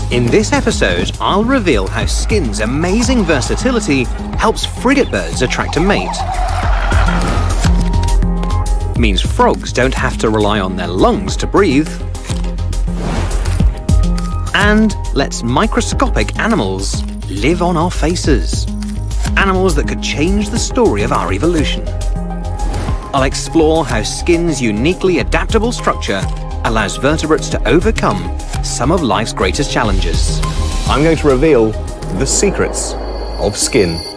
In this episode, I'll reveal how skin's amazing versatility helps frigate birds attract a mate. Means frogs don't have to rely on their lungs to breathe. And lets microscopic animals live on our faces. Animals that could change the story of our evolution. I'll explore how skin's uniquely adaptable structure allows vertebrates to overcome some of life's greatest challenges. I'm going to reveal the secrets of skin.